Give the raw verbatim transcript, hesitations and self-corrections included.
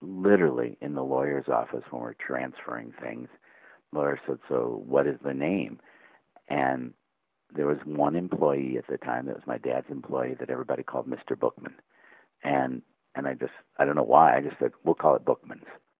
literally in the lawyer's office when we're transferring things. The lawyer said, "So what is the name?" And there was one employee at the time that was my dad's employee that everybody called Mister Bookman. And and I just, I don't know why, I just said, "We'll call it Bookmans."